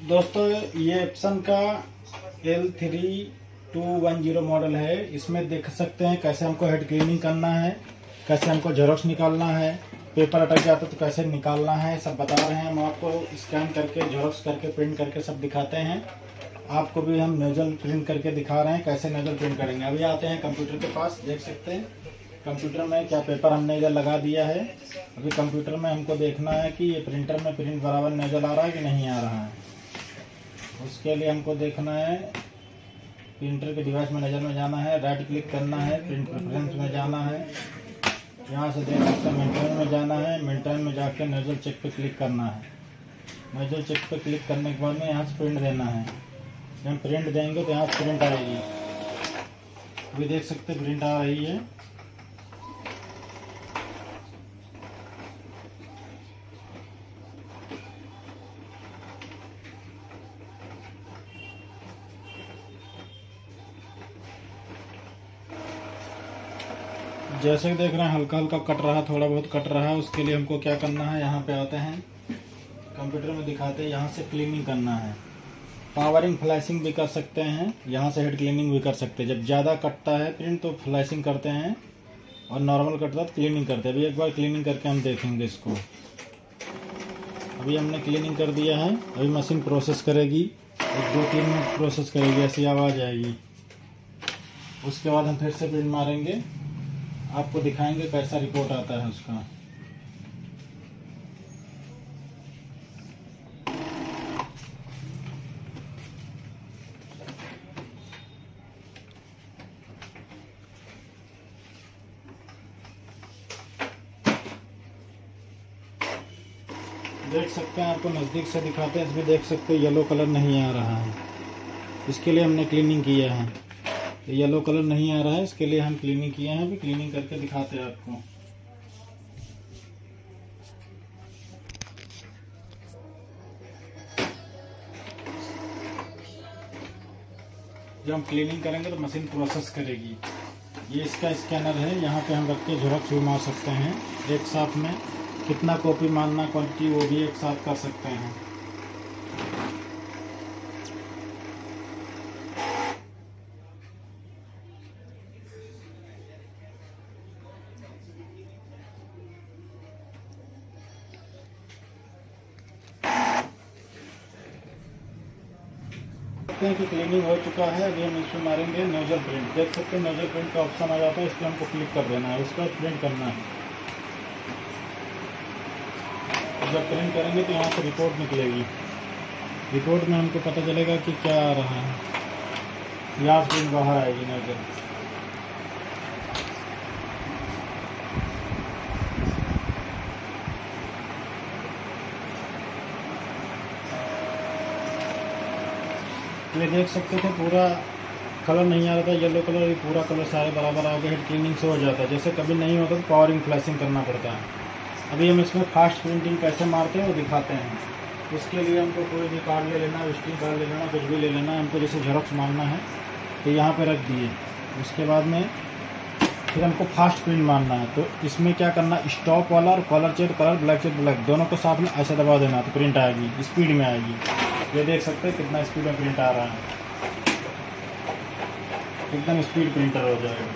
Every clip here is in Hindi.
दोस्तों ये एप्सन का L3210 मॉडल है। इसमें देख सकते हैं कैसे हमको हेड क्लीनिंग करना है, कैसे हमको जेरॉक्स निकालना है, पेपर अटक जाता तो कैसे निकालना है, सब बता रहे हैं। हम आपको स्कैन करके जेरॉक्स करके प्रिंट करके सब दिखाते हैं। आपको भी हम नोजल प्रिंट करके दिखा रहे हैं कैसे नोजल प्रिंट करेंगे। अभी आते हैं कंप्यूटर के पास। देख सकते हैं कंप्यूटर में क्या पेपर हमने इधर लगा दिया है। अभी कंप्यूटर में हमको देखना है कि ये प्रिंटर में प्रिंट बराबर नोजल आ रहा है कि नहीं आ रहा है। उसके लिए हमको देखना है, प्रिंटर के डिवाइस में नजर में जाना है, राइट क्लिक करना है, प्रिंट प्रेफरेंस में जाना है। यहाँ से देख सकते हैं मेंटेन में जाना है, मेंटेन में जाकर नोजल चेक पे क्लिक करना है। नोजल चेक पे क्लिक करने के बाद में यहाँ से प्रिंट देना है। जब हम प्रिंट देंगे तो यहाँ से प्रिंट आएगी। अभी देख सकते हैं प्रिंट आ रही है। जैसे देख रहे हैं हल्का हल्का कट रहा है, थोड़ा बहुत कट रहा है। उसके लिए हमको क्या करना है, यहाँ पे आते हैं कंप्यूटर में दिखाते हैं। यहाँ से क्लीनिंग करना है। पावरिंग फ्लैशिंग भी कर सकते हैं, यहाँ से हेड क्लीनिंग भी कर सकते हैं। जब ज़्यादा कटता है प्रिंट तो फ्लैशिंग करते हैं, और नॉर्मल कटता है तो क्लीनिंग करते हैं। अभी एक बार क्लीनिंग करके हम देखेंगे इसको। अभी हमने क्लीनिंग कर दिया है। अभी मशीन प्रोसेस करेगी, 1-2-3 मिनट प्रोसेस करेगी, ऐसी आवाज़ आएगी। उसके बाद हम फिर से प्रिंट मारेंगे, आपको दिखाएंगे कैसा रिपोर्ट आता है उसका। देख सकते हैं, आपको नज़दीक से दिखाते हैं। इसमें देख सकते हैं येलो कलर नहीं आ रहा है। इसके लिए हमने क्लीनिंग किया है। येलो कलर नहीं आ रहा है, इसके लिए हम क्लीनिंग किए हैं। अभी क्लीनिंग करके दिखाते हैं आपको। जब हम क्लीनिंग करेंगे तो मशीन प्रोसेस करेगी। ये इसका स्कैनर है, यहाँ पे हम रख के जेरॉक्स भी मार सकते हैं। एक साथ में कितना कॉपी मारना, क्वांटिटी वो भी एक साथ कर सकते हैं। कि क्लीनिंग हो चुका है। अभी हम इसमें मारेंगे नोजल प्रिंट। देख सकते हैं नोजल प्रिंट का ऑप्शन आ जाता है, इस पर हमको क्लिक कर देना है, उसका प्रिंट करना है। जब प्रिंट करेंगे तो यहाँ से रिपोर्ट निकलेगी। रिपोर्ट में हमको पता चलेगा कि क्या आ रहा है। यहाँ से प्रिंट बाहर आएगी नोजल। ये देख सकते थे पूरा कलर नहीं आ रहा था, येलो कलर। ये पूरा कलर सारे बराबर आ गए। हेड क्लीनिंग से हो जाता है। जैसे कभी नहीं होता तो पावरिंग फ्लैशिंग करना पड़ता है। अभी हम इसमें फास्ट प्रिंटिंग कैसे मारते हैं वो दिखाते हैं। उसके लिए हमको कोई भी कार्ड ले लेना, विजिटिंग कार्ड ले लेना, कुछ भी ले लेना। हमको जैसे जेरॉक्स मारना है तो यहाँ पे रख दिए। उसके बाद में फिर हमको फास्ट प्रिंट मारना है। तो इसमें क्या करना, स्टॉप वाला और colour check colour, black check black, दोनों को साथ में ऐसे दबा देना तो प्रिंट आएगी, स्पीड में आएगी। ये देख सकते हैं कितना स्पीड में प्रिंट आ रहा है। एकदम स्पीड प्रिंटर हो जाएगा।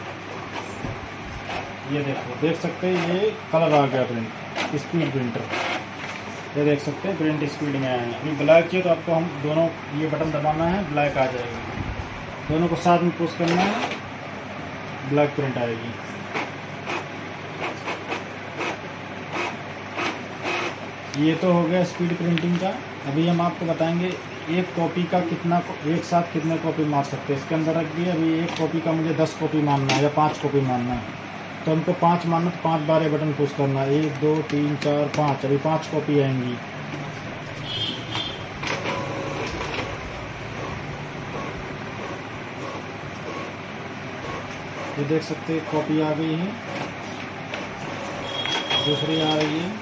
ये देखो, देख सकते हैं ये कलर आ गया प्रिंट, स्पीड प्रिंटर। ये देख सकते हैं प्रिंट स्पीड में आया है। अभी ब्लैक चाहिए तो आपको हम दोनों ये बटन दबाना है, ब्लैक आ जाएगा। दोनों को साथ में पुश करना है, ब्लैक प्रिंट आएगी। ये तो हो गया स्पीड प्रिंटिंग का। अभी हम आपको बताएंगे एक कॉपी का कितना, एक साथ कितने कॉपी मार सकते हैं। इसके अंदर रख दिए। अभी एक कॉपी का मुझे 10 कॉपी मारना है या 5 कॉपी मारना है, तो हमको 5 मारना तो 5 बार ये बटन पुश करना है। 1 2 3 4 5। अभी 5 कॉपी आएंगी। ये देख सकते हैं कॉपी आ गई है, दूसरी आ रही है।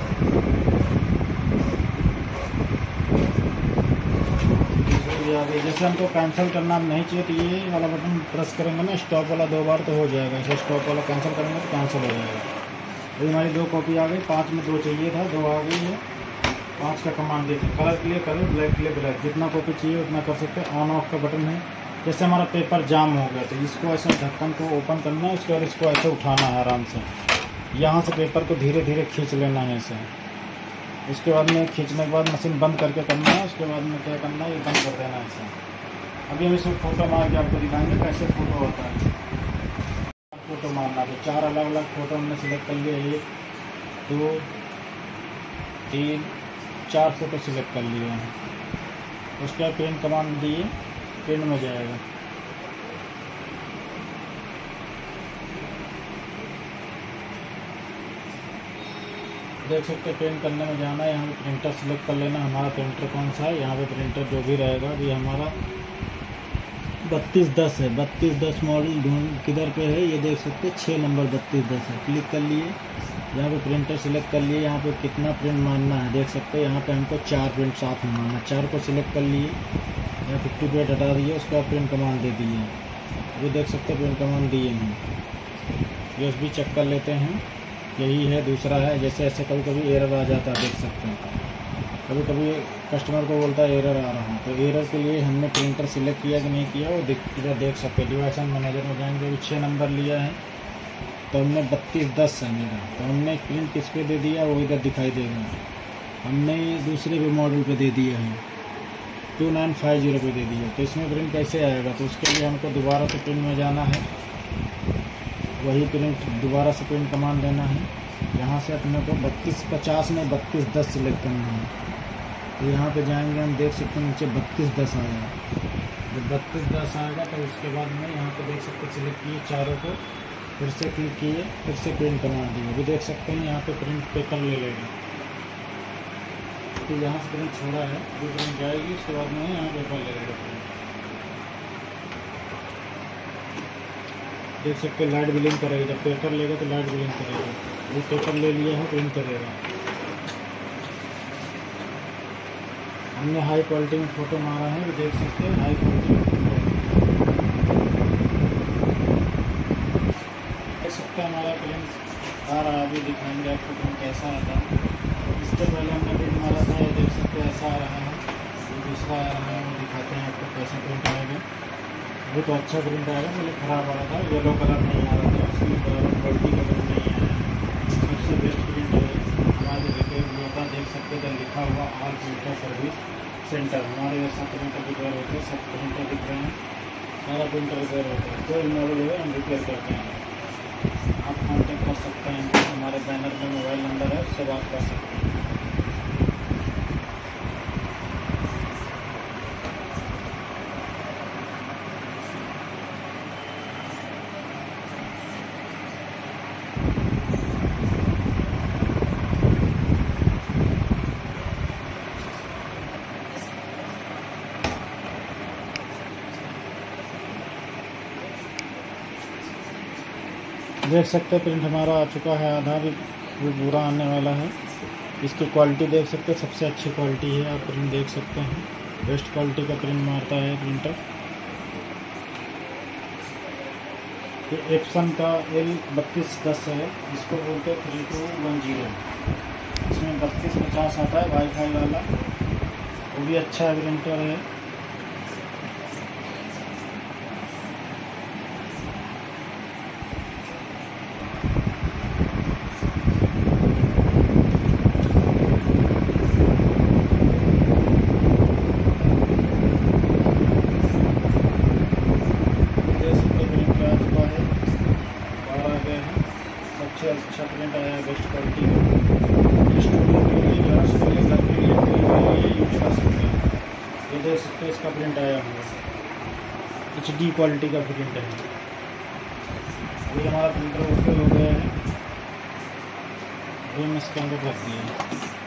आ गई है। जैसे हमको कैंसिल करना नहीं चाहिए तो ये वाला बटन प्रेस करेंगे ना, स्टॉप वाला 2 बार तो हो जाएगा। इसे स्टॉप वाला कैंसिल करेंगे तो कैंसिल हो जाएगा। अभी हमारी 2 कॉपी आ गई, 5 में 2 चाहिए था, 2 आ गई है। 5 का कमांड देते हैं, कलर के लिए कलर, ब्लैक के लिए ब्लैक, जितना कॉपी चाहिए उतना कर सकते हैं। ऑन ऑफ का बटन है। जैसे हमारा पेपर जाम हो गया तो इसको ऐसे ढक्कन को ओपन करना है, उसके बाद इसको ऐसे उठाना है आराम से। यहाँ से पेपर को धीरे धीरे खींच लेना है ऐसे। उसके बाद में खींचने के बाद मशीन बंद करके करना है। उसके बाद में क्या करना है, ये बंद कर देना है ऐसे। अभी हम इसमें फ़ोटो मार के आपको दिखाएंगे कैसे फ़ोटो होता है। फ़ोटो मारना तो 4 अलग अलग फ़ोटो हमने सिलेक्ट कर लिए। 1 2 3 4 फ़ोटो सिलेक्ट कर लिए हैं। उसके बाद प्रिंट कमांड दिए, प्रिंट में जाएगा। देख सकते हैं प्रिंट करने में जाना है। यहाँ पे प्रिंटर सिलेक्ट कर लेना, हमारा प्रिंटर कौन सा है। यहाँ पे प्रिंटर जो भी रहेगा, अभी हमारा 3210 है। 3210 मॉडल ढूंढ किधर पे है ये देख सकते हैं, 6 नंबर 3210 है। क्लिक कर लिए, यहाँ पे प्रिंटर सिलेक्ट कर लिए। यहाँ पे कितना प्रिंट मारना है देख सकते हैं। यहाँ पे हमको 4 प्रिंट साथ में मारना है। 4 को सिलेक्ट कर लिए, यहाँ 50 प्रिंट हटा दिए, उसके बाद प्रिंट कमांड दे दिए। ये देख सकते हैं प्रिंट कमांड दिए हैं। USB चेक कर लेते हैं, यही है। दूसरा है, जैसे ऐसे कभी कभी एरर आ जाता है, देख सकते हैं। कभी कभी कस्टमर को बोलता है एरर आ रहा है, तो एरर के लिए हमने प्रिंटर सिलेक्ट किया कि नहीं किया वो इधर देख सकते हैं। डिवाइस मैनेजर में जाएंगे, अभी 6 नंबर लिया है तो हमने 3210 है मेरा, तो हमने प्रिंट किस पे दे दिया वो इधर दिखाई देगा। हमने दूसरे भी मॉडल पे दे दिया है, 2950 पे दे दिया। तो इसमें प्रिंट कैसे आएगा, तो उसके लिए हमको दोबारा से प्रिंट में जाना है। वही प्रिंट दोबारा से प्रिंट कमांड देना है। यहाँ से अपने को 3250 में 3210 सिलेक्ट करना है। तो यहाँ पे जाएंगे, हम देख सकते हैं नीचे 3210 आएगा। जब 3210 आएगा तो उसके बाद में यहाँ पे देख सकते हैं सिलेक्ट किए चारों को, फिर से क्लिक किए, फिर से प्रिंट कमांड दिए। अभी देख सकते हैं यहाँ पे प्रिंट पेपर ले लेगा। तो यहाँ से प्रिंट छोड़ा है, वो प्रिंट जाएगी, उसके बाद में यहाँ पेपर ले लेगा। देख सकते हैं लाइट ब्लिंक करेगा। जब पेपर लेगा तो लाइट ब्लिंक करेगा। वो पेपर ले लिया है, प्रिंट करेगा। हमने हाई क्वालिटी में फ़ोटो मारा है, वो देख सकते हैं हाई क्वालिटी में फ़ोटो देख सकते हैं। हमारा प्रिंट आ रहा है, अभी दिखाएंगे आपको प्रिंट कैसा आता है। इससे पहले हमने प्रिंट मारा था, ये देख सकते हैं ऐसा आ रहा है। दूसरा आ रहा है, वो दिखाते हैं आपको कैसा प्रिंट आएगा। अभी तो अच्छा प्रिंट आएगा, पहले ख़राब आ रहा था, येलो कलर नहीं आ रहा था, उसमें क्वालिटी का प्रिंट नहीं आया। सबसे बेस्ट प्रिंट है हमारे रिपेयर होता, देख सकते हैं लिखा हुआ ऑल प्रिंटर सर्विस सेंटर। हमारे ऐसा प्रिंटर रिपेयर होते हैं, सब प्रिंटर दिख रहे हैं, सारा प्रिंटर रिपेयर होता है। कोई मॉडल है हम रिपेयर करते हैं। आप कॉन्टेक्ट कर सकते हैं, हमारे बैनर में मोबाइल नंबर है, उससे बात कर सकते हैं। देख सकते हैं प्रिंट हमारा आ चुका है, आधा भी पूरा आने वाला है। इसकी क्वालिटी देख सकते हैं, सबसे अच्छी क्वालिटी है। आप प्रिंट देख सकते हैं, बेस्ट क्वालिटी का प्रिंट मारता है प्रिंटर। ये एप्सन का L3210 है, इसको बोलते हैं 3210। इसमें 3250 आता है, वाईफाई वाला, वो भी अच्छा प्रिंटर है। सबसे अच्छा प्रिंट आया है, बेस्ट क्वालिटी का। स्टूडियो के लिए, क्लास के लिए, घर के लिए, कोई के लिए यूज कर सकते हैं। ये देख सकते हैं इसका प्रिंट आया हुआ HD क्वालिटी का प्रिंट है। अभी हमारा प्रिंटर ओके हो गया है, अभी हम इसके अंदर रख दिए।